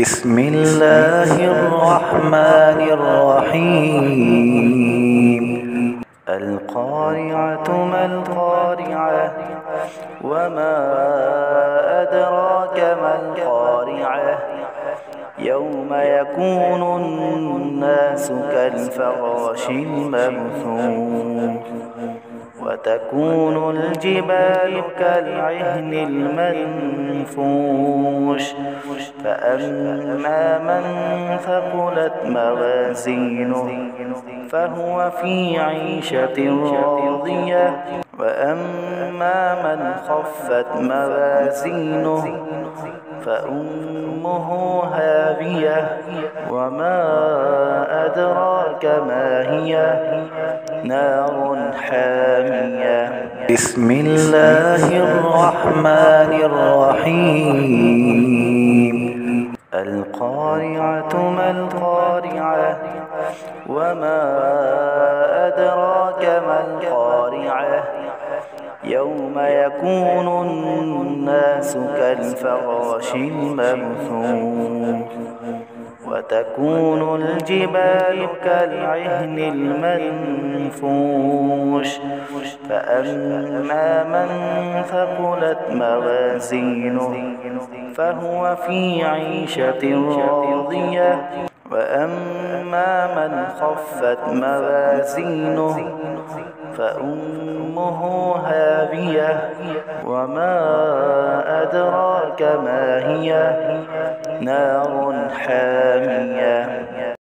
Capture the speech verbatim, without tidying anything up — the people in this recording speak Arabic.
بسم الله الرحمن الرحيم. القارعة ما القارعة وما أدراك ما القارعة يوم يكون الناس كالفراش المبثوث وتكون الجبال كالعهن المنفوش فأما من ثقلت موازينه فهو في عيشة راضية وأما من خفت موازينه فأمه هاوية وما أدراك ما هي نار حامية. بسم الله الرحمن الرحيم. القارعة ما القارعة وما أدراك ما القارعة يوم يكون الناس كالفراش المبثوث وتكون الجبال كالعهن المنفوش فأما من ثقلت موازينه فهو في عيشة راضية وأما من خفت موازينه فأمه هاوية وما أدراك ما هي نار حامية.